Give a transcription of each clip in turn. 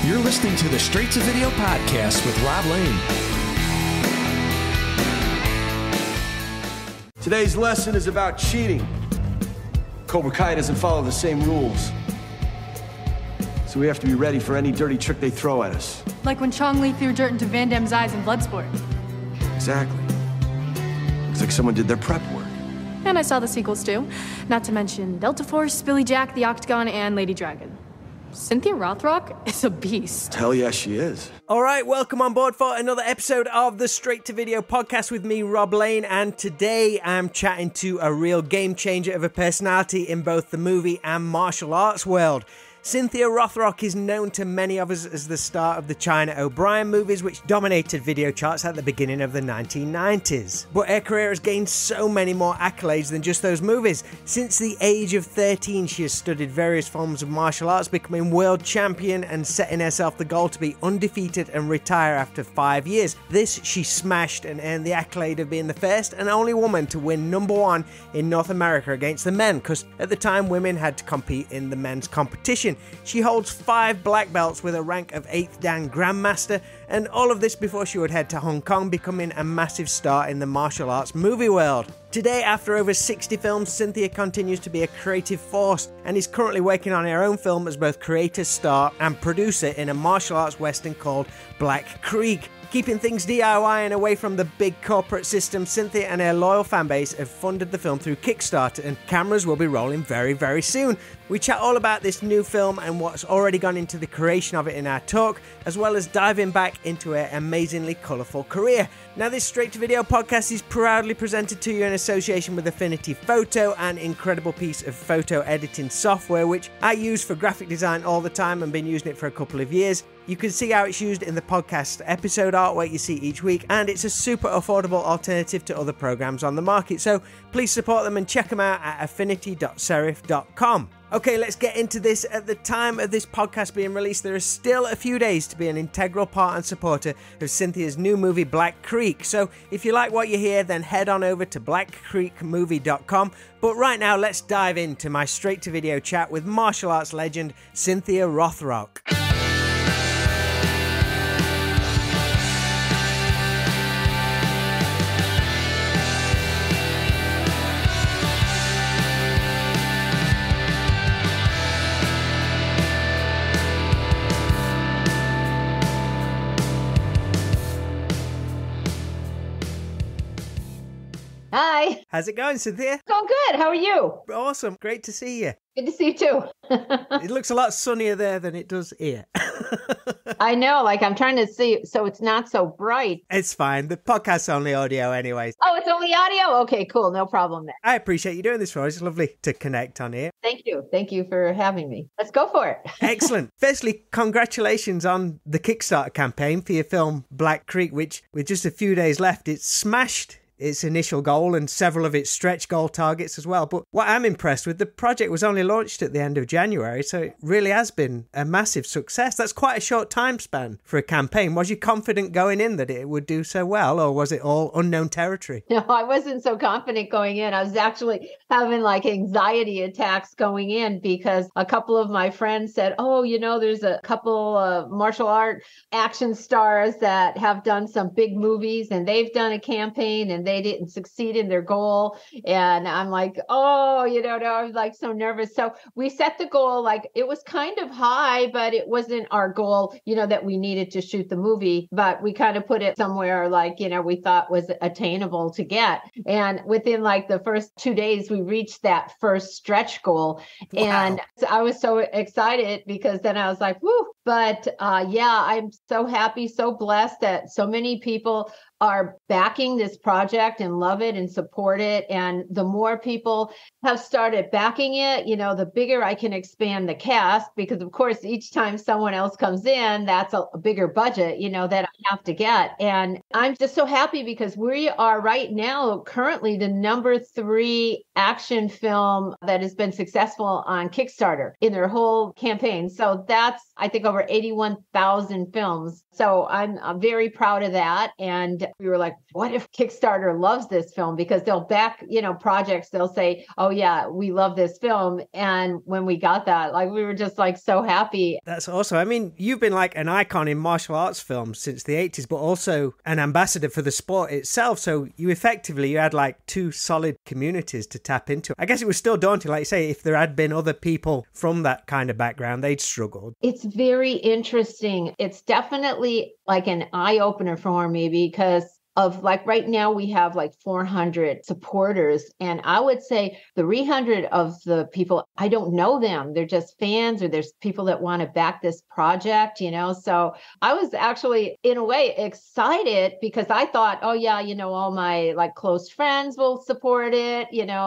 You're listening to the Straight to Video podcast with Rob Lane. Today's lesson is about cheating. Cobra Kai doesn't follow the same rules. So we have to be ready for any dirty trick they throw at us. Like when Chong Li threw dirt into Van Damme's eyes in Bloodsport. Exactly. Looks like someone did their prep work. And I saw the sequels too. Not to mention Delta Force, Billy Jack, The Octagon, and Lady Dragon. Cynthia Rothrock is a beast. Hell yeah, she is. All right, welcome on board for another episode of the Straight to Video podcast with me, Rob Lane, and today I'm chatting to a real game changer of a personality in both the movie and martial arts world. Cynthia Rothrock is known to many of us as the star of the China O'Brien movies, which dominated video charts at the beginning of the 1990s. But her career has gained so many more accolades than just those movies. Since the age of 13, she has studied various forms of martial arts, becoming world champion and setting herself the goal to be undefeated and retire after 5 years. This she smashed and earned the accolade of being the first and only woman to win #1 in North America against the men, because at the time women had to compete in the men's competition. She holds 5 black belts with a rank of 8th Dan Grandmaster, and all of this before she would head to Hong Kong, becoming a massive star in the martial arts movie world. Today, after over 60 films, Cynthia continues to be a creative force and is currently working on her own film as both creator, star and producer in a martial arts western called Black Creek. Keeping things DIY and away from the big corporate system, Cynthia and her loyal fanbase have funded the film through Kickstarter, and cameras will be rolling very, very soon. We chat all about this new film and what's already gone into the creation of it in our talk, as well as diving back into her amazingly colourful career. Now, this Straight to Video podcast is proudly presented to you in association with Affinity Photo, an incredible piece of photo editing software which I use for graphic design all the time and been using it for a couple of years. You can see how it's used in the podcast episode artwork you see each week, and it's a super affordable alternative to other programs on the market. So please support them and check them out at affinity.serif.com. Okay, let's get into this. At the time of this podcast being released, there is still a few days to be an integral part and supporter of Cynthia's new movie, Black Creek. So if you like what you hear, then head on over to blackcreekmovie.com. But right now, let's dive into my straight to video chat with martial arts legend Cynthia Rothrock. Hi. How's it going, Cynthia? Going good. How are you? Awesome. Great to see you. Good to see you too. It looks a lot sunnier there than it does here. I know, like I'm trying to see so it's not so bright. It's fine. The podcast's only audio anyways. Oh, it's only audio? Okay, cool. No problem there. I appreciate you doing this for us. It's lovely to connect on here. Thank you. Thank you for having me. Let's go for it. Excellent. Firstly, congratulations on the Kickstarter campaign for your film Black Creek, which with just a few days left, it's smashed its initial goal and several of its stretch goal targets as well. But what I'm impressed with, the project was only launched at the end of January, so it really has been a massive success. That's quite a short time span for a campaign. Was you confident going in that it would do so well, or was it all unknown territory? No, I wasn't so confident going in. I was actually having like anxiety attacks going in because a couple of my friends said, oh, you know, there's a couple of martial art action stars that have done some big movies and they've done a campaign and they didn't succeed in their goal. And I'm like, oh, you know, I was like so nervous. So we set the goal, like it was kind of high, but it wasn't our goal, you know, that we needed to shoot the movie, but we kind of put it somewhere like, you know, we thought was attainable to get. And within like the first 2 days, we reached that first stretch goal. Wow. And I was so excited because then I was like, whoo. But yeah, I'm so happy, so blessed that so many people are backing this project and love it and support it. And the more people have started backing it, you know, the bigger I can expand the cast, because of course, each time someone else comes in, that's a bigger budget, you know, that I have to get. And I'm just so happy because we are right now currently the #3 action film that has been successful on Kickstarter in their whole campaign. So that's, I think, over 81,000 films. So I'm very proud of that. And we were like, what if Kickstarter loves this film? Because they'll back, projects. They'll say, oh yeah, we love this film. And when we got that, like, we were just like so happy. That's awesome. I mean, you've been like an icon in martial arts films since the 80s, but also an ambassador for the sport itself. So you had like two solid communities to tap into. I guess it was still daunting, like you say, if there had been other people from that kind of background, they'd struggled. It's very interesting. It's definitely like an eye-opener for me because of like right now we have like 400 supporters, and I would say 300 of the people, I don't know them. They're just fans, or there's people that want to back this project, So I was actually in a way excited because I thought, oh yeah, all my like close friends will support it,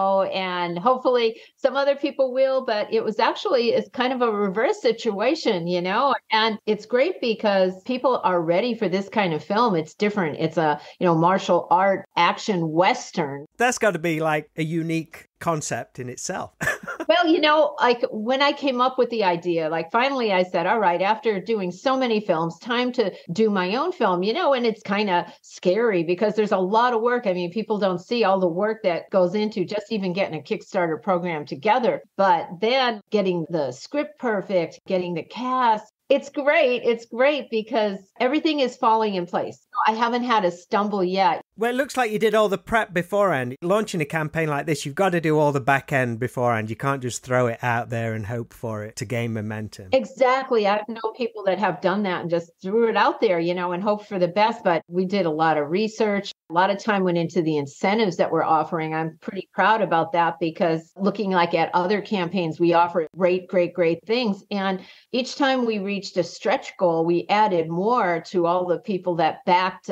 and hopefully some other people will, but it's kind of a reverse situation, and it's great because people are ready for this kind of film. It's different. It's a martial art action Western. That's got to be like a unique concept in itself. Well, like when I came up with the idea, like finally I said, all right, after doing so many films, time to do my own film, and it's kind of scary because there's a lot of work. I mean, people don't see all the work that goes into just even getting a Kickstarter program together, but then getting the script perfect, getting the cast. It's great. It's great because everything is falling in place. I haven't had a stumble yet. Well, it looks like you did all the prep beforehand. Launching a campaign like this, you've got to do all the back end beforehand. You can't just throw it out there and hope for it to gain momentum. Exactly. I know people that have done that and just threw it out there, and hope for the best. But we did a lot of research. A lot of time went into the incentives that we're offering. I'm pretty proud about that because looking like at other campaigns, we offer great, great, great things. And each time we reached a stretch goal, we added more to all the people that backed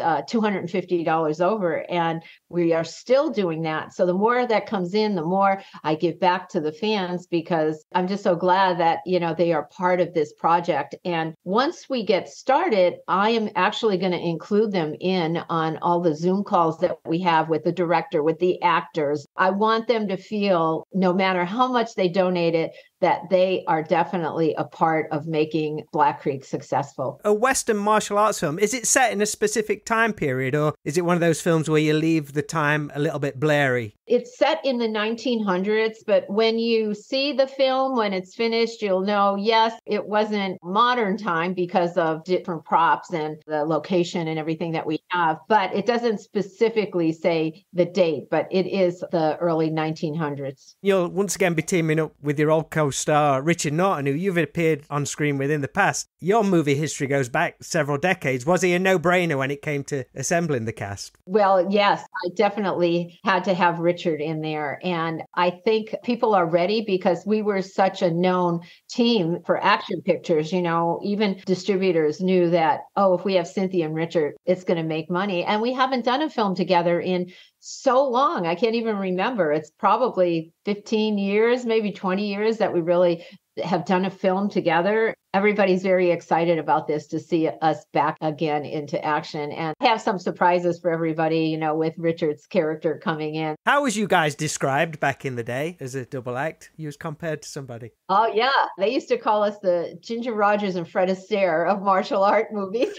$250 over. And we are still doing that. So the more that comes in, the more I give back to the fans because I'm just so glad that, they are part of this project. And once we get started, I am actually going to include them in on all the Zoom calls that we have with the director, with the actors. I want them to feel, no matter how much they donated, that they are definitely a part of making Black Creek successful. A Western martial arts film, is it set in a specific time period, or is it one of those films where you leave the time a little bit blurry? It's set in the 1900s, but when you see the film, when it's finished, you'll know, yes, it wasn't modern time because of different props and the location and everything that we have, but it doesn't specifically say the date, but it is the early 1900s. You'll once again be teaming up with your old co-star, Richard Norton, who you've appeared on screen with in the past. Your movie history goes back several decades. Was he a no-brainer when it came to assembling the cast? Well, yes, I definitely had to have Richard in there. And I think people are ready because we were such a known team for action pictures. Even distributors knew that, oh, if we have Cynthia and Richard, it's going to make money. And we haven't done a film together in so long. I can't even remember. It's probably 15 years, maybe 20 years that we really have done a film together. Everybody's very excited about this to see us back again into action and have some surprises for everybody, with Richard's character coming in. How was you guys described back in the day as a double act? You was compared to somebody? Oh, yeah. They used to call us the Ginger Rogers and Fred Astaire of martial art movies.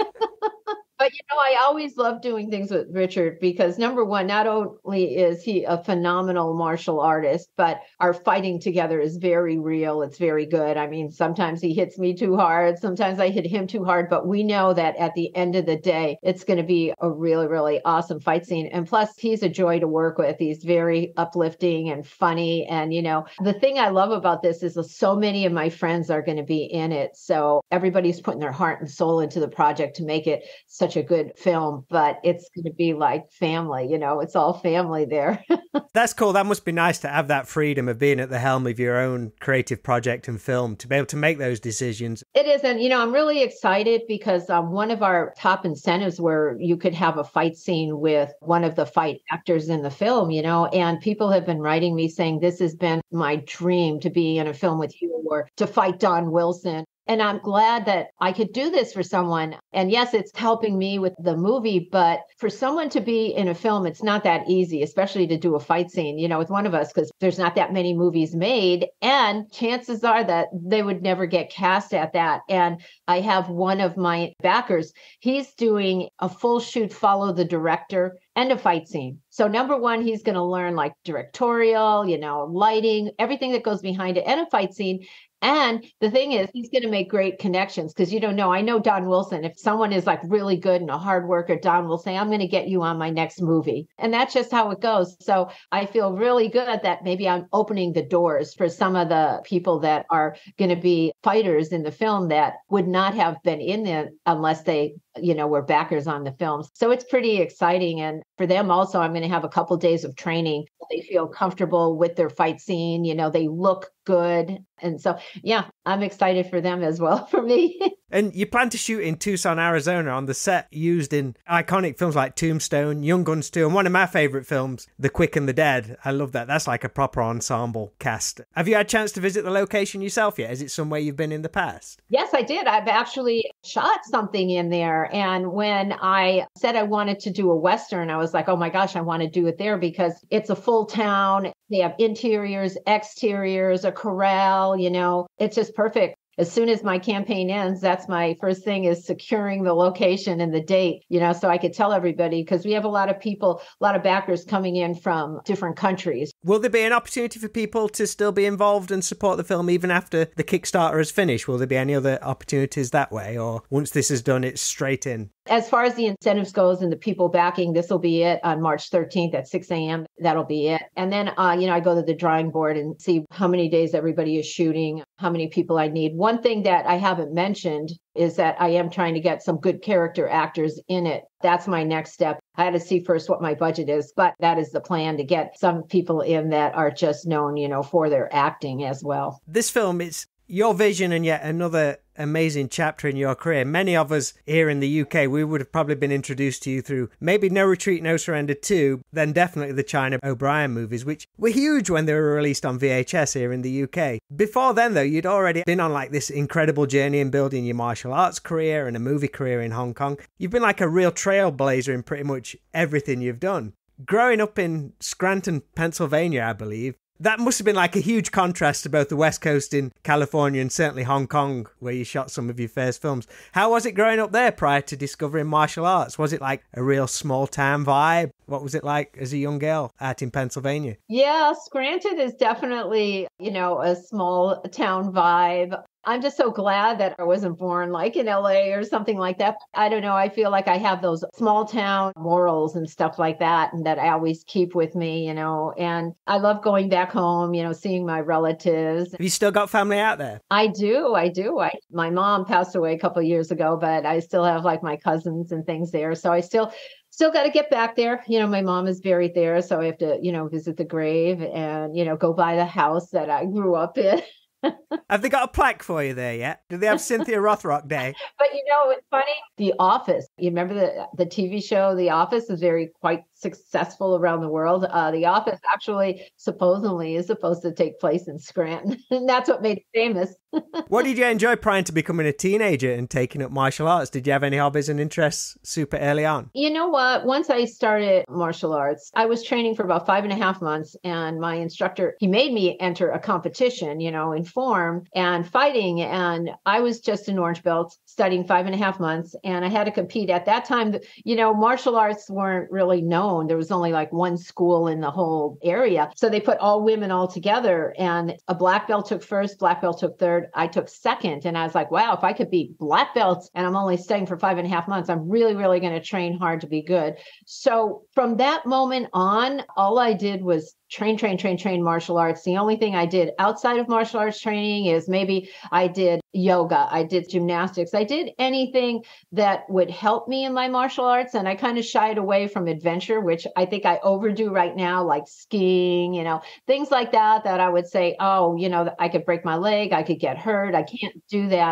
But, I always love doing things with Richard because number one, not only is he a phenomenal martial artist, but our fighting together is very real. It's very good. I mean, sometimes he hits me too hard. Sometimes I hit him too hard. But we know that at the end of the day, it's going to be a really, really awesome fight scene. And plus, he's a joy to work with. He's very uplifting and funny. And, the thing I love about this is so many of my friends are going to be in it. So everybody's putting their heart and soul into the project to make it such a good film, but it's going to be like family, it's all family there. That's cool. That must be nice to have that freedom of being at the helm of your own creative project and film, to be able to make those decisions. It is. And, I'm really excited because one of our top incentives where you could have a fight scene with one of the fight actors in the film, and people have been writing me saying, this has been my dream to be in a film with you or to fight Don Wilson. And I'm glad that I could do this for someone. And yes, it's helping me with the movie, but for someone to be in a film, it's not that easy, especially to do a fight scene, with one of us, because there's not that many movies made. And chances are that they would never get cast at that. And I have one of my backers, he's doing a full shoot, follow the director and a fight scene. So number one, he's going to learn like directorial, lighting, everything that goes behind it, and a fight scene. And the thing is, he's going to make great connections because you don't know. I know Don Wilson. If someone is like really good and a hard worker, Don will say, I'm going to get you on my next movie. And that's just how it goes. So I feel really good that maybe I'm opening the doors for some of the people that are going to be fighters in the film that would not have been in there unless they were backers on the films. So it's pretty exciting. And for them also, I'm going to have a couple days of training. They feel comfortable with their fight scene. They look good. And so, yeah, I'm excited for them as well, for me. And you plan to shoot in Tucson, Arizona on the set used in iconic films like Tombstone, Young Guns 2, and one of my favorite films, The Quick and the Dead. I love that. That's like a proper ensemble cast. Have you had a chance to visit the location yourself yet? Is it somewhere you've been in the past? Yes, I did. I've actually shot something in there. And when I said I wanted to do a Western, I was like, oh my gosh, I want to do it there because it's a full town. They have interiors, exteriors, a corral, it's just perfect. As soon as my campaign ends, that's my first thing is securing the location and the date, so I could tell everybody because we have a lot of people, a lot of backers coming in from different countries. Will there be an opportunity for people to still be involved and support the film even after the Kickstarter is finished? Will there be any other opportunities that way? Or once this is done, it's straight in? As far as the incentives goes and the people backing, this will be it on March 13th at 6 a.m. That'll be it. And then, I go to the drawing board and see how many days everybody is shooting, how many people I need. One thing that I haven't mentioned is that I am trying to get some good character actors in it. That's my next step. I had to see first what my budget is, but that is the plan to get some people in that are just known, for their acting as well. This film is your vision and yet another amazing chapter in your career. Many of us here in the UK, we would have probably been introduced to you through maybe No Retreat, No Surrender 2, then definitely the China O'Brien movies, which were huge when they were released on VHS here in the UK. Before then, though, you'd already been on like this incredible journey in building your martial arts career and a movie career in Hong Kong. You've been like a real trailblazer in pretty much everything you've done. Growing up in Scranton, Pennsylvania, I believe, that must have been like a huge contrast to both the West Coast in California and certainly Hong Kong, where you shot some of your first films. How was it growing up there prior to discovering martial arts? Was it like a real small town vibe? What was it like as a young girl out in Pennsylvania? Yeah, Scranton is definitely, a small town vibe. I'm just so glad that I wasn't born like in LA or something like that. I don't know. I feel like I have those small town morals and stuff like that, and that I always keep with me, and I love going back home, seeing my relatives. Have you still got family out there? I do. My mom passed away a couple of years ago, but I still have like my cousins and things there. So I still got to get back there. My mom is buried there. So I have to, visit the grave and, go by the house that I grew up in. Have they got a plaque for you there yet? Do they have Cynthia Rothrock Day? But it's funny. The Office. You remember the TV show The Office is quite successful around the world. The Office actually supposedly is supposed to take place in Scranton. And that's what made it famous. What did you enjoy prior to becoming a teenager and taking up martial arts? Did you have any hobbies and interests super early on? You know what? Once I started martial arts, I was training for about 5.5 months. And my instructor, he made me enter a competition, in form and fighting. And I was just an orange belt studying 5.5 months. And I had to compete at that time. Martial arts weren't really known. There was only like one school in the whole area. So they put all women all together, and a black belt took first, black belt took third. I took second. And I was like, wow, if I could beat black belts and I'm only studying for 5.5 months, I'm really, really going to train hard to be good. So from that moment on, all I did was train martial arts. The only thing I did outside of martial arts training is maybe I did yoga, I did gymnastics, I did anything that would help me in my martial arts. And I kind of shied away from adventure, which I think I overdo right now, like skiing, things like that I would say, oh, I could break my leg, I could get hurt, I can't do that.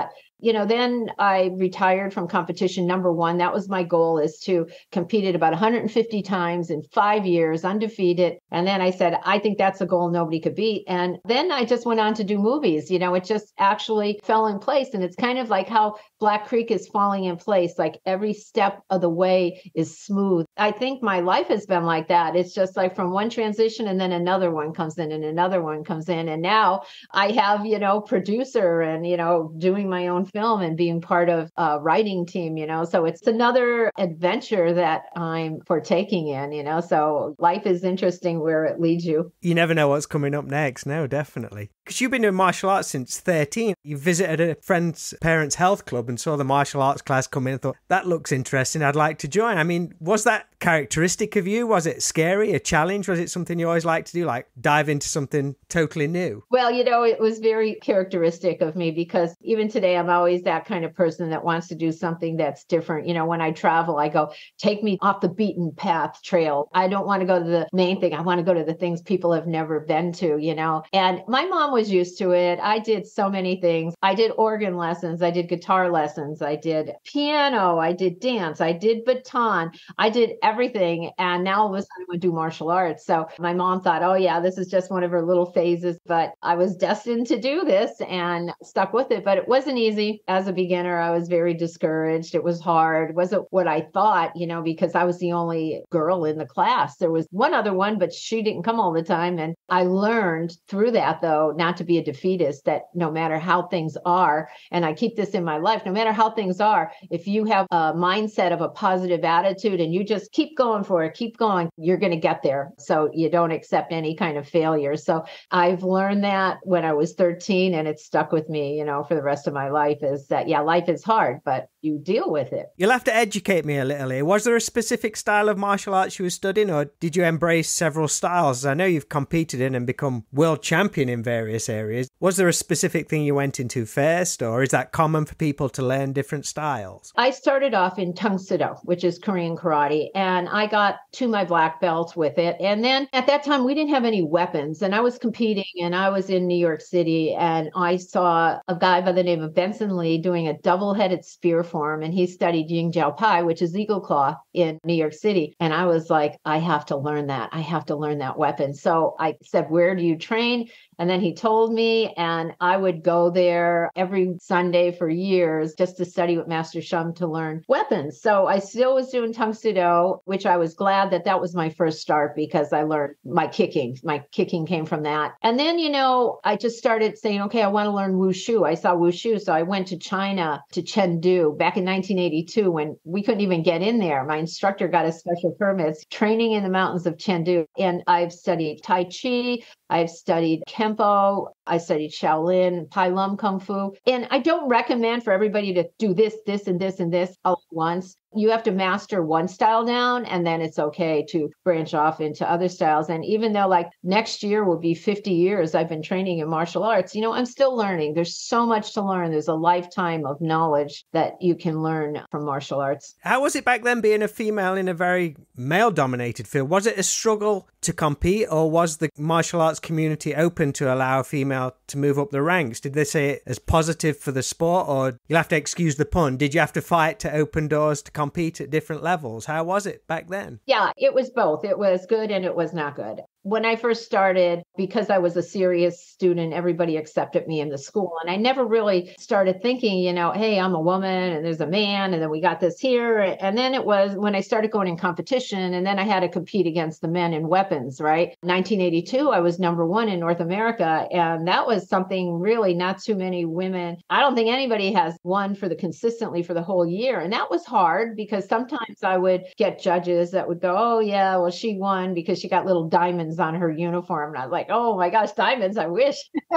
Then I retired from competition. Number one, that was my goal, is to compete at about 150 times in 5 years, undefeated. And then I said, I think that's a goal nobody could beat. And then I just went on to do movies. It just actually fell in place. And it's kind of like how Black Creek is falling in place. Like every step of the way is smooth. I think my life has been like that. It's just like from one transition and then another one comes in and another one comes in. And now I have, producer and, doing my own film and being part of a writing team, so it's another adventure that I'm partaking in, so life is interesting where it leads you. You never know what's coming up next. No, definitely. Because you've been doing martial arts since 13. You visited a friend's parents' health club and saw the martial arts class come in and thought, that looks interesting, I'd like to join. I mean, was that characteristic of you? Was it scary, a challenge? Was it something you always like to do, like dive into something totally new? Well, it was very characteristic of me, because even today, I'm always that kind of person that wants to do something that's different. When I travel, I go, take me off the beaten path trail. I don't want to go to the main thing. I want to go to the things people have never been to, and my mom was used to it. I did so many things. I did organ lessons. I did guitar lessons. I did piano. I did dance. I did baton. I did everything. And now all of a sudden I would do martial arts. So my mom thought, oh yeah, this is just one of her little phases, but I was destined to do this and stuck with it. But it wasn't easy. As a beginner, I was very discouraged. It was hard. It wasn't what I thought, because I was the only girl in the class. There was one other one, but she didn't come all the time. And I learned through that, though, not to be a defeatist, that no matter how things are, and I keep this in my life, no matter how things are, if you have a mindset of a positive attitude and you just keep going for it, keep going, you're going to get there. So you don't accept any kind of failure. So I've learned that when I was 13, and it's stuck with me, for the rest of my life, is that, yeah, life is hard, but you deal with it. You'll have to educate me a little here. Was there a specific style of martial arts you were studying, or did you embrace several styles? I know you've competed in and become world champion in various areas. Was there a specific thing you went into first, or is that common for people to learn different styles? I started off in Tung Sido, which is Korean karate, and I got to my black belt with it. And then at that time, we didn't have any weapons, and I was competing, and I was in New York City, and I saw a guy by the name of Benson Lee doing a double-headed spear form, and he studied Ying Jiao Pai, which is eagle claw, in New York City. And I was like, I have to learn that. I have to learn that weapon. So I said, where do you train? And then he told me, and I would go there every Sunday for years just to study with Master Shum to learn weapons. So I still was doing Tung Sido, which I was glad that was my first start, because I learned my kicking. My kicking came from that. And then, I just started saying, okay, I want to learn Wushu. I saw Wushu. So I went to China, to Chengdu back in 1982, when we couldn't even get in there. My instructor got a special permit, training in the mountains of Chengdu. And I've studied Tai Chi. I've studied Kempo, I studied Shaolin, Pai Lum Kung Fu. And I don't recommend for everybody to do this, this, and this, and this all at once. You have to master one style down, and then it's okay to branch off into other styles. And even though like next year will be 50 years I've been training in martial arts, I'm still learning. There's so much to learn. There's a lifetime of knowledge that you can learn from martial arts. How was it back then being a female in a very male-dominated field? Was it a struggle to compete, or was the martial arts community open to allow a female to move up the ranks? Did they say it as positive for the sport, or you'll have to excuse the pun, did you have to fight to open doors to compete at different levels? How was it back then? Yeah, it was both. It was good and it was not good. When I first started, because I was a serious student, everybody accepted me in the school. And I never really started thinking, hey, I'm a woman and there's a man, and then we got this here. And then it was when I started going in competition, and then I had to compete against the men in weapons, right? 1982, I was number one in North America. And that was something really not too many women. I don't think anybody has won consistently for the whole year. And that was hard, because sometimes I would get judges that would go, oh yeah, well, she won because she got little diamonds on her uniform. And I was like, oh my gosh, diamonds, I wish.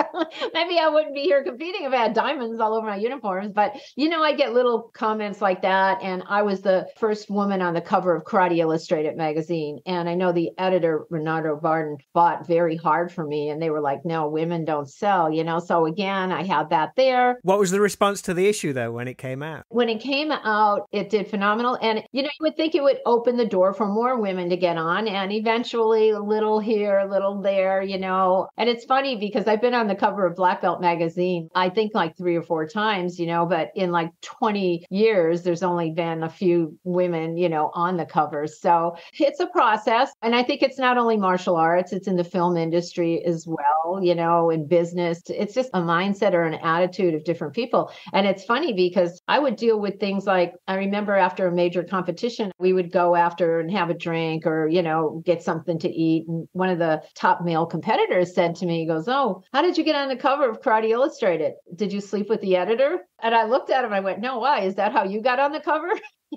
Maybe I wouldn't be here competing if I had diamonds all over my uniforms. But, I get little comments like that. And I was the first woman on the cover of Karate Illustrated magazine. And I know the editor, Renato Barden, fought very hard for me. And they were like, no, women don't sell, So again, I had that there. What was the response to the issue, though, when it came out? When it came out, it did phenomenal. And, you would think it would open the door for more women to get on. And eventually little here, a little there, And it's funny because I've been on the cover of Black Belt magazine, I think like 3 or 4 times, but in like 20 years, there's only been a few women, on the covers. So it's a process. And I think it's not only martial arts, it's in the film industry as well, in business. It's just a mindset or an attitude of different people. And it's funny because I would deal with things like, I remember after a major competition, we would go after and have a drink or, get something to eat. And one of the top male competitors said to me, he goes, "Oh, how did you get on the cover of Karate Illustrated? Did you sleep with the editor?" And I looked at him, I went, "No, why? Is that how you got on the cover?"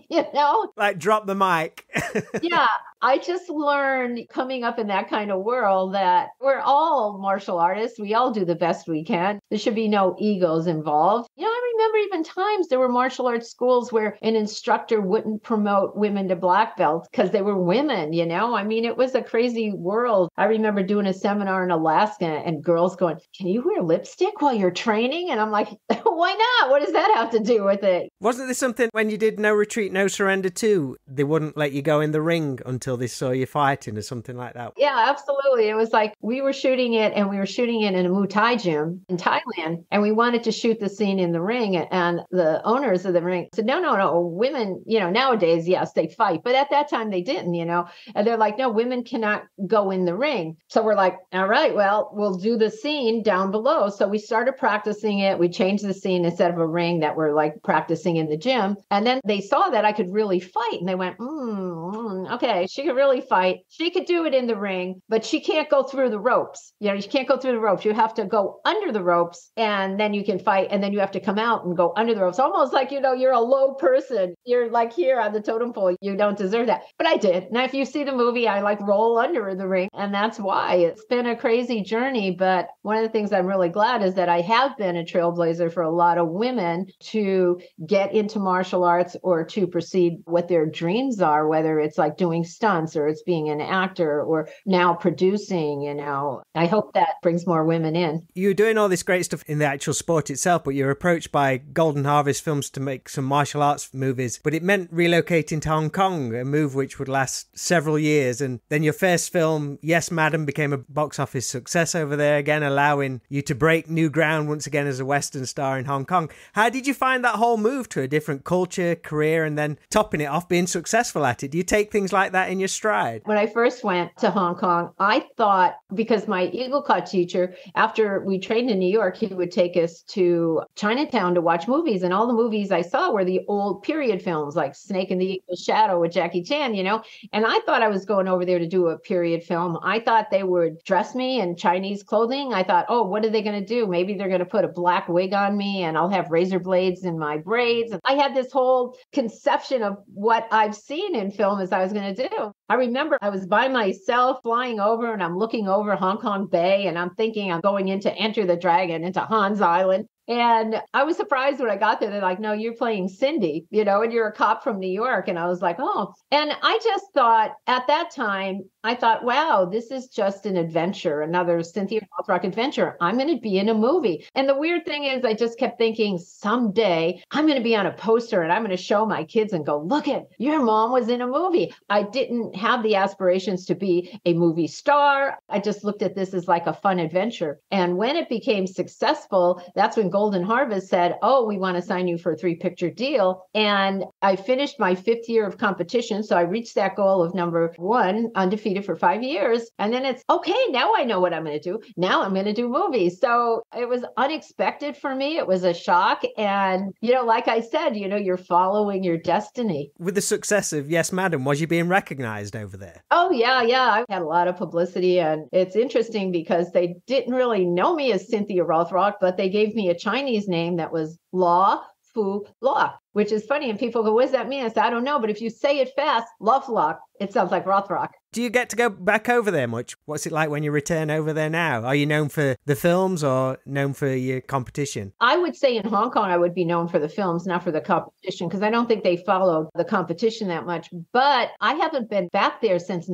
Like drop the mic. Yeah, I just learned coming up in that kind of world that we're all martial artists. We all do the best we can. There should be no egos involved. I remember even times there were martial arts schools where an instructor wouldn't promote women to black belts because they were women, I mean, it was a crazy world. I remember doing a seminar in Alaska and girls going, "Can you wear lipstick while you're training?" And I'm like, why not? What does that have to do with it? Wasn't this something when you did No Retreat, No Surrender 2, they wouldn't let you go in the ring until they saw you fighting or something like that? Yeah, absolutely. It was like we were shooting it and we were shooting it in a Muay Thai gym in Thailand. And we wanted to shoot the scene in the ring. And the owners of the ring said, no, women, nowadays, yes, they fight. But at that time they didn't, and they're like, no, women cannot go in the ring. So we're like, all right, well, we'll do the scene down below. So we started practicing it. We changed the scene instead of a ring that we're like practicing in the gym. And then they saw that I could really fight. And they went, okay, she could really fight. She could do it in the ring, but she can't go through the ropes. You can't go through the ropes. You have to go under the ropes and then you can fight. And then you have to come out and go under the ropes. Almost like, you're a low person. You're like here on the totem pole. You don't deserve that. But I did. Now, if you see the movie, I like roll under the ring. And that's why it's been a crazy journey. But one of the things I'm really glad is that I have been a trailblazer for a lot of women to get into martial arts or to proceed what their dreams are, whether it's like doing stunts or it's being an actor or now producing, I hope that brings more women in. You're doing all this great stuff in the actual sport itself, but you're approached by Golden Harvest Films to make some martial arts movies, but it meant relocating to Hong Kong, a move which would last several years. And then your first film, Yes, Madam, became a box office success over there, again, allowing you to break new ground once again as a Western star in Hong Kong. How did you find that whole move to a different culture, career, and then topping it off, being successful at it? Do you take things like that in your stride? When I first went to Hong Kong, I thought, because my Eagle Cut teacher, after we trained in New York, he would take us to Chinatown to watch movies. And all the movies I saw were the old period films like Snake and the Eagle's Shadow with Jackie Chan, And I thought I was going over there to do a period film. I thought they would dress me in Chinese clothing. I thought, oh, what are they going to do? Maybe they're going to put a black wig on me and I'll have razor blades in my braids. I had this whole conception of what I've seen in film as I was going to do. I remember I was by myself flying over and I'm looking over Hong Kong Bay and I'm thinking I'm going into Enter the Dragon, into Hans Island. And I was surprised when I got there. They're like, "No, you're playing Cindy, and you're a cop from New York." And I was like, oh. And I just thought at that time, I thought, wow, this is just an adventure, another Cynthia Rothrock adventure. I'm going to be in a movie. And the weird thing is, I just kept thinking someday I'm going to be on a poster and I'm going to show my kids and go, "Look at, your mom was in a movie." I didn't have the aspirations to be a movie star. I just looked at this as like a fun adventure. And when it became successful, that's when Golden Harvest said, "Oh, we want to sign you for a 3-picture deal." And I finished my 5th year of competition. So I reached that goal of number 1, undefeated for 5 years. And then it's, okay, now I know what I'm going to do. Now I'm going to do movies. So it was unexpected for me. It was a shock. And, like I said, you're following your destiny. With the success of Yes, Madam, was you being recognized over there? Oh, yeah. I had a lot of publicity. And it's interesting because they didn't really know me as Cynthia Rothrock, but they gave me a Chinese name that was Law Fu Law, which is funny. And people go, "What does that mean?" I said, "I don't know. But if you say it fast, Lovelock, it sounds like Rothrock." Do you get to go back over there much? What's it like when you return over there now? Are you known for the films or known for your competition? I would say in Hong Kong, I would be known for the films, not for the competition, because I don't think they followed the competition that much. But I haven't been back there since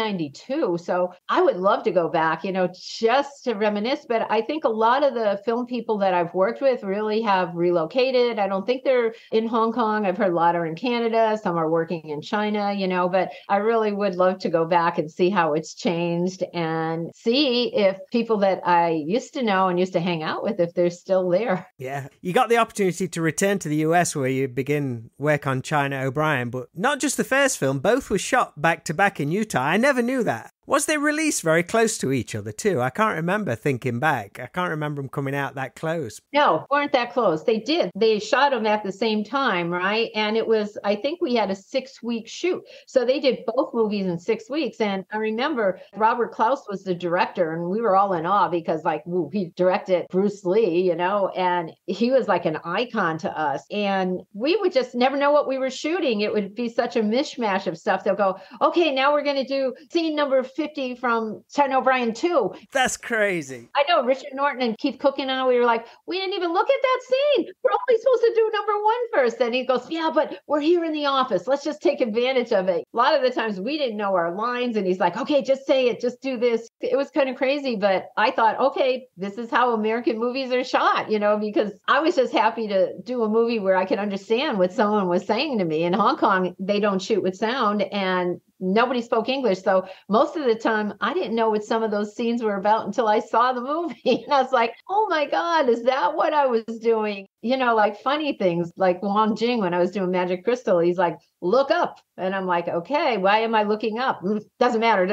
1992. So I would love to go back, just to reminisce. But I think a lot of the film people that I've worked with really have relocated. I don't think they're in in Hong Kong. I've heard a lot are in Canada. Some are working in China, but I really would love to go back and see how it's changed and see if people that I used to know and used to hang out with, if they're still there. Yeah. You got the opportunity to return to the US where you begin work on China O'Brien, but not just the first film, both were shot back to back in Utah. I never knew that. Was they released very close to each other too? I can't remember thinking back. I can't remember them coming out that close. No, weren't that close. They did. They shot them at the same time, right? And it was, I think we had a 6-week shoot. So they did both movies in 6 weeks. And I remember Robert Klaus was the director and we were all in awe because he directed Bruce Lee, and he was like an icon to us. And we would just never know what we were shooting. It would be such a mishmash of stuff. They'll go, okay, now we're going to do scene number 50 from China O'Brien 2. That's crazy. I know Richard Norton and Keith Cooke and I, we were like, we didn't even look at that scene. We're only supposed to do number 1 first. And he goes, yeah, but we're here in the office. Let's just take advantage of it. A lot of the times we didn't know our lines. And he's like, okay, just say it. Just do this. It was kind of crazy. But I thought, okay, this is how American movies are shot, because I was just happy to do a movie where I could understand what someone was saying to me. In Hong Kong, they don't shoot with sound. And nobody spoke English. So most of the time, I didn't know what some of those scenes were about until I saw the movie. And I was like, oh my God, is that what I was doing? Like funny things like Wong Jing, when I was doing Magic Crystal, he's like, look up. And I'm like, okay, why am I looking up? Doesn't matter.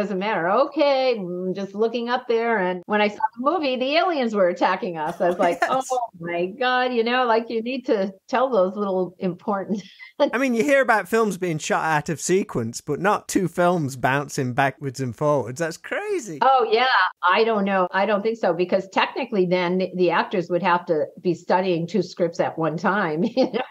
Okay, just looking up there. And when I saw the movie, the aliens were attacking us. I was like, yes. Oh my God, you need to tell those little important. I mean, you hear about films being shot out of sequence, but not 2 films bouncing backwards and forwards. That's crazy. Oh, yeah. I don't know. I don't think so, because technically then the actors would have to be studying 2 scripts at one time,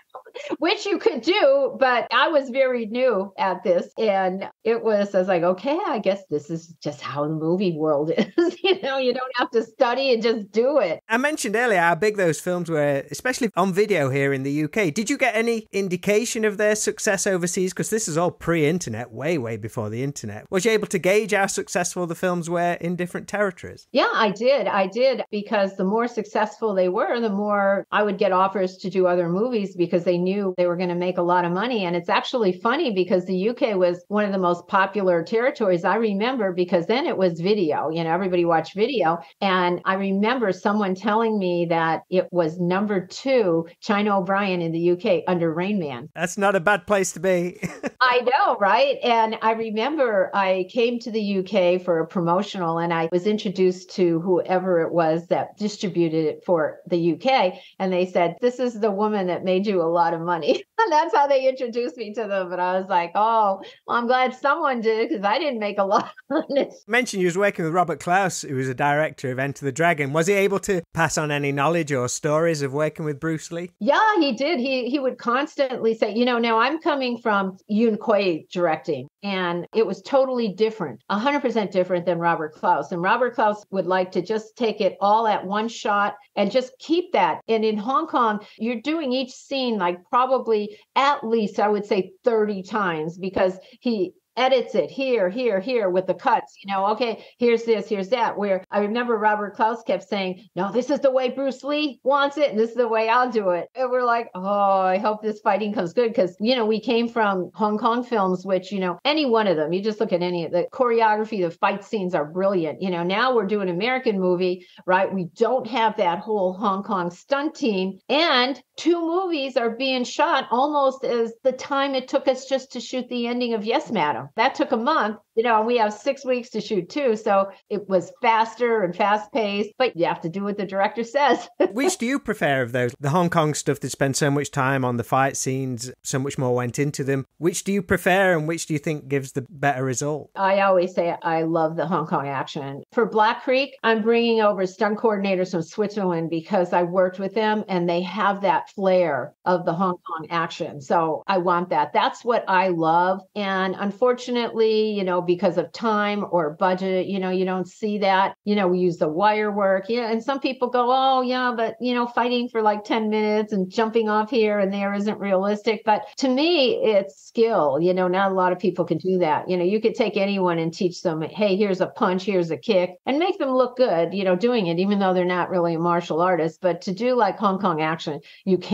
which you could do. But I was very new at this. And I was like, okay, I guess this is just how the movie world is. You don't have to study and just do it. I mentioned earlier how big those films were, especially on video here in the UK. Did you get any indication of their success overseas? Because this is all pre-internet, way before the internet. Was you able to gauge how successful the films were in different territories? Yeah, I did, because the more successful they were, the more I would get offers to do other movies because they knew they were going to make a lot of money. And it's actually funny because the UK was one of the most popular territories. I remember because then it was video, everybody watched video. And I remember someone telling me that it was number 2, China O'Brien in the UK under Rain Man. That's not a bad place to be. I know, right? And I remember I came to the UK for a promotional and I was introduced to whoever it was that distributed it for the UK. And they said, this is the woman that made you a lot of money. And that's how they introduced me to them. But I was like, oh, well, I'm glad someone did because I didn't make a lot on it. You mentioned you was working with Robert Klaus, who was a director of Enter the Dragon. Was he able to pass on any knowledge or stories of working with Bruce Lee? Yeah, he did. He would constantly say, now I'm coming from Yun Kuei directing. And it was totally different, 100% different than Robert Klaus. And Robert Klaus would like to just take it all at one shot and just keep that. And in Hong Kong, you're doing each scene like probably at least, I would say 30 times because he edits it here with the cuts, okay, here's this, here's that, where I remember Robert Klaus kept saying, no, this is the way Bruce Lee wants it. And this is the way I'll do it. And we're like, oh, I hope this fighting comes good. Because, we came from Hong Kong films, which, any one of them, you just look at any of the choreography, the fight scenes are brilliant. Now we're doing an American movie, right? We don't have that whole Hong Kong stunt team. And 2 movies are being shot almost as the time it took us just to shoot the ending of Yes, Madam. That took a month, and we have 6 weeks to shoot 2. So it was faster and fast paced, but you have to do what the director says. Which do you prefer of those? The Hong Kong stuff that spent so much time on the fight scenes, so much more went into them. Which do you prefer and which do you think gives the better result? I always say I love the Hong Kong action. For Black Creek, I'm bringing over stunt coordinators from Switzerland because I worked with them and they have that flair of the Hong Kong action. So I want that. That's what I love. And unfortunately, because of time or budget, you don't see that. We use the wire work. And some people go, oh, yeah, but, fighting for like 10 minutes and jumping off here and there isn't realistic. But to me, it's skill. Not a lot of people can do that. You could take anyone and teach them, hey, here's a punch, here's a kick, and make them look good, doing it, even though they're not really a martial artist. But to do like Hong Kong action, you can't.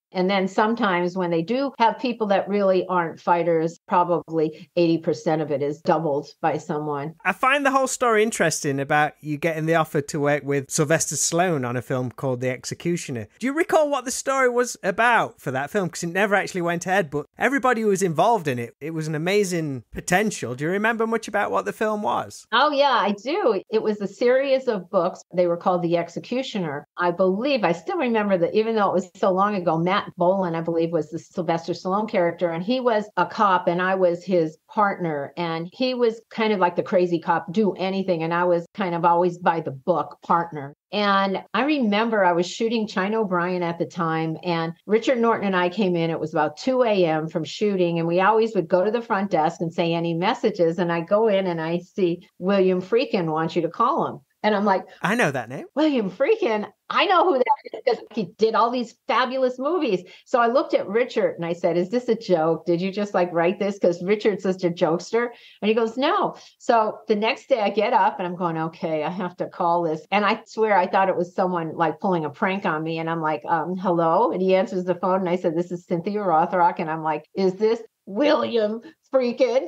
And then sometimes when they do have people that really aren't fighters, probably 80% of it is doubled by someone. I find the whole story interesting about you getting the offer to work with Sylvester Stallone on a film called The Executioner. Do you recall what the story was about for that film? Because it never actually went ahead, but everybody who was involved in it, it was an amazing potential. Do you remember much about what the film was? Oh, yeah, I do. It was a series of books. They were called The Executioner. I believe, I still remember that, even though it was so long ago, Matt Bolan, I believe, was the Sylvester Stallone character, and he was a cop and I was his partner, and he was kind of like the crazy cop, do anything, and I was kind of always by the book partner. And I remember I was shooting China O'Brien at the time, and Richard Norton and I came in. It was about 2 a.m. from shooting, and we always would go to the front desk and say any messages. And I go in and I see William Friedkin wants you to call him. And I'm like, I know that name. William Friedkin. I know who that is because he did all these fabulous movies. So I looked at Richard and I said, is this a joke? Did you just like write this? Because Richard's such a jokester. And he goes, no. So the next day I get up and I'm going, okay, I have to call this. And I swear I thought it was someone like pulling a prank on me. And I'm like, hello. And he answers the phone and I said, this is Cynthia Rothrock. And I'm like, is this William Friedkin?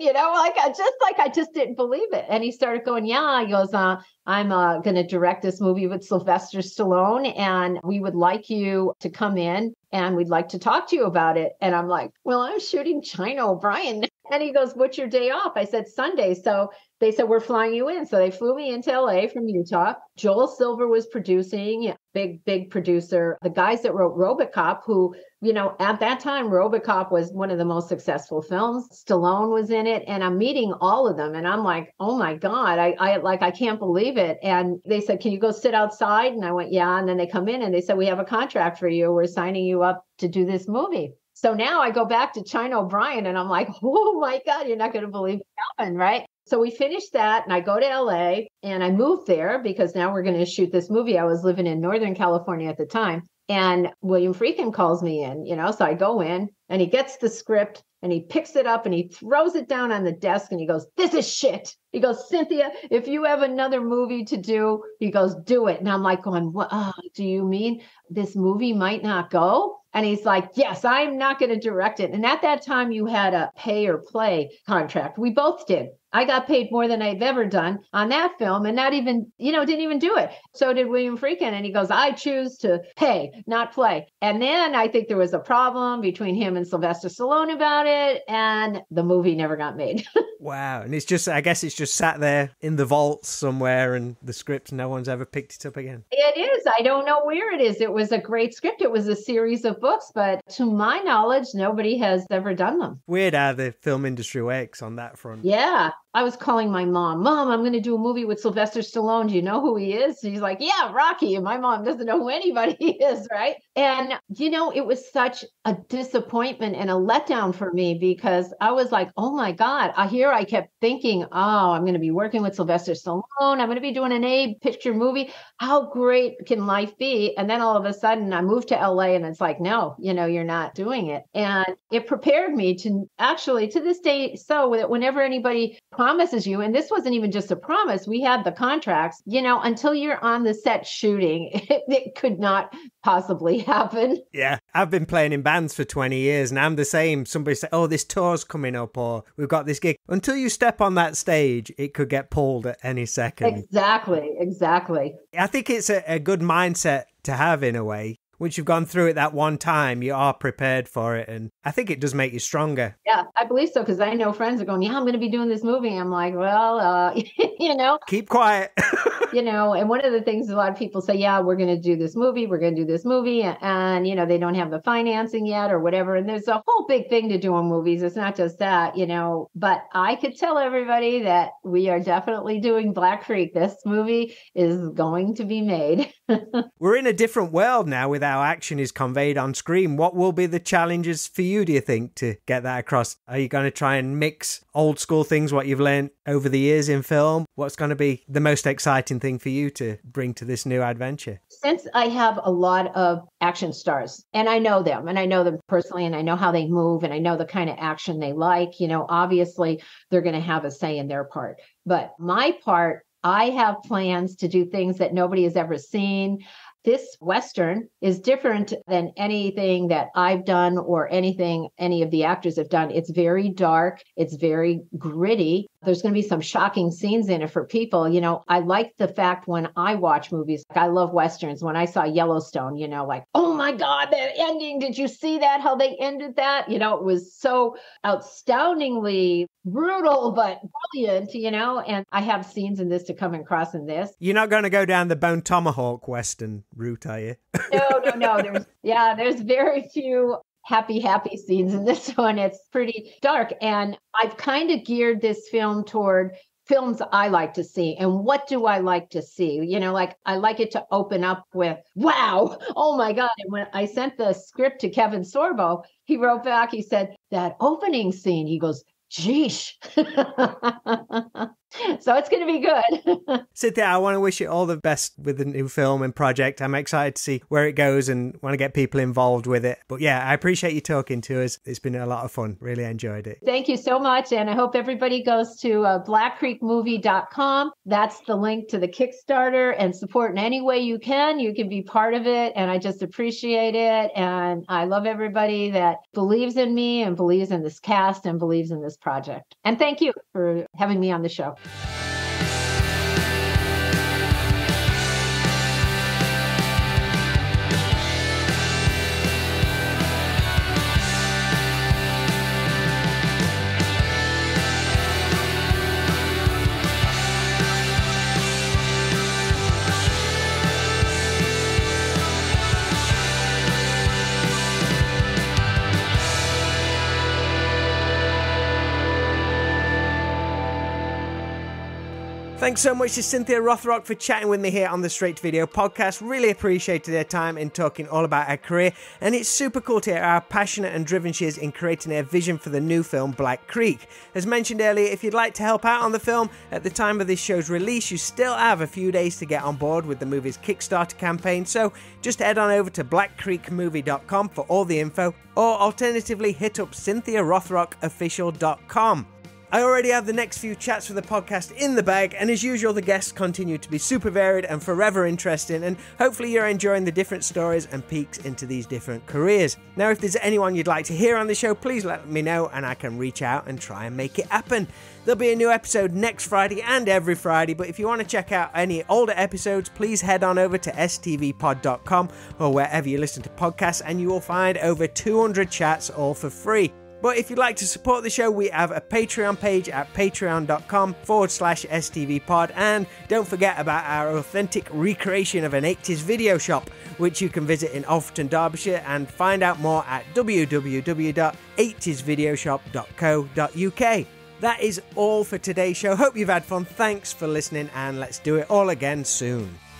I just didn't believe it. And he started going, yeah. He goes, I'm going to direct this movie with Sylvester Stallone, and we would like you to come in and we'd like to talk to you about it. And I'm like, well, I'm shooting China O'Brien. And he goes, what's your day off? I said, Sunday. So they said, we're flying you in. So they flew me into LA from Utah. Joel Silver was producing, big producer. The guys that wrote RoboCop, who, at that time, RoboCop was one of the most successful films. Stallone was in it. And I'm meeting all of them. And I'm like, oh my God, I can't believe it. And they said, can you go sit outside? And I went, yeah. And then they come in and they said, we have a contract for you. We're signing you up to do this movie. So now I go back to China O'Brien and I'm like, oh my God, you're not going to believe what happened, right? So we finished that and I go to LA and I moved there because now we're going to shoot this movie. I was living in Northern California at the time. And William Friedkin calls me in, so I go in and he gets the script and he picks it up and he throws it down on the desk and he goes, this is shit. He goes, Cynthia, if you have another movie to do, he goes, do it. And I'm like going, what do you mean this movie might not go? And he's like, yes, I'm not going to direct it. And at that time, you had a pay or play contract. We both did. I got paid more than I've ever done on that film and not even, didn't even do it. So did William Friedkin. And he goes, I choose to pay, not play. And then I think there was a problem between him and Sylvester Stallone about it. And the movie never got made. Wow. And I guess it's just sat there in the vaults somewhere and the script, no one's ever picked it up again. It is. I don't know where it is. It was a great script. It was a series of books, but to my knowledge, nobody has ever done them. Weird how the film industry works on that front. Yeah. I was calling my mom, I'm going to do a movie with Sylvester Stallone. Do you know who he is? She's like, yeah, Rocky. And my mom doesn't know who anybody is, right? And, it was such a disappointment and a letdown for me because I was like, oh my God, I kept thinking, I'm going to be working with Sylvester Stallone. I'm going to be doing an A-picture movie. How great can life be? And then all of a sudden I moved to LA and it's like, no, you're not doing it. And it prepared me to actually, to this day, so that whenever anybody promises you, and this wasn't even just a promise, we had the contracts, until you're on the set shooting, it could not possibly happen. Yeah, I've been playing in bands for 20 years and I'm the same. Somebody say, oh, this tour's coming up or we've got this gig. Until you step on that stage, it could get pulled at any second. Exactly. I think it's a good mindset to have in a way. Once you've gone through it that one time, you are prepared for it. And I think it does make you stronger. Yeah, I believe so. Because I know friends are going, yeah, I'm going to be doing this movie. I'm like, well, Keep quiet. And one of the things a lot of people say, yeah, we're going to do this movie. And, they don't have the financing yet or whatever. And there's a whole big thing to doing movies. It's not just that, but I could tell everybody that we are definitely doing Black Creek. This movie is going to be made. We're in a different world now with how action is conveyed on screen. What will be the challenges for you, do you think, to get that across? Are you going to try and mix old school things, what you've learned over the years in film? What's going to be the most exciting thing for you to bring to this new adventure? Since I have a lot of action stars and I know them personally and I know how they move and I know the kind of action they like, obviously they're going to have a say in their part. But my part, I have plans to do things that nobody has ever seen. this Western is different than anything that I've done or anything any of the actors have done. It's very dark. It's very gritty. There's going to be some shocking scenes in it for people. You know, I like the fact when I watch movies, like I love Westerns. When I saw Yellowstone, you know, like, oh my God, that ending. Did you see that? How they ended that? You know, it was so astoundingly brutal, but brilliant, you know, and I have scenes in this to come across in this. You're not going to go down the Bone Tomahawk Western route, are you? No. There's very few happy scenes in this one. It's pretty dark. And I've kind of geared this film toward films I like to see. And what do I like to see? You know, like I like it to open up with, wow, oh my God. And when I sent the script to Kevin Sorbo, he wrote back, he said, that opening scene, he goes, Geesh. So it's going to be good. Cynthia, I want to wish you all the best with the new film and project. I'm excited to see where it goes and want to get people involved with it. But yeah, I appreciate you talking to us. It's been a lot of fun. Really enjoyed it. Thank you so much. And I hope everybody goes to blackcreekmovie.com. That's the link to the Kickstarter, and support in any way you can. You can be part of it. And I just appreciate it. And I love everybody that believes in me and believes in this cast and believes in this project. And thank you for having me on the show. Thanks so much to Cynthia Rothrock for chatting with me here on the Straight to Video podcast. Really appreciated their time in talking all about her career, and it's super cool to hear how passionate and driven she is in creating her vision for the new film Black Creek. As mentioned earlier, if you'd like to help out on the film, at the time of this show's release, you still have a few days to get on board with the movie's Kickstarter campaign, so just head on over to blackcreekmovie.com for all the info, or alternatively hit up cynthiarothrockofficial.com. I already have the next few chats for the podcast in the bag, and as usual, the guests continue to be super varied and forever interesting, and hopefully you're enjoying the different stories and peeks into these different careers. Now, if there's anyone you'd like to hear on the show, please let me know and I can reach out and try and make it happen. There'll be a new episode next Friday and every Friday, but if you want to check out any older episodes, please head on over to stvpod.com or wherever you listen to podcasts, and you will find over 200 chats all for free. But if you'd like to support the show, we have a Patreon page at patreon.com/STVpod. And don't forget about our authentic recreation of an 80s video shop, which you can visit in Alfreton, Derbyshire, and find out more at www.80svideoshop.co.uk. That is all for today's show. Hope you've had fun. Thanks for listening, and let's do it all again soon.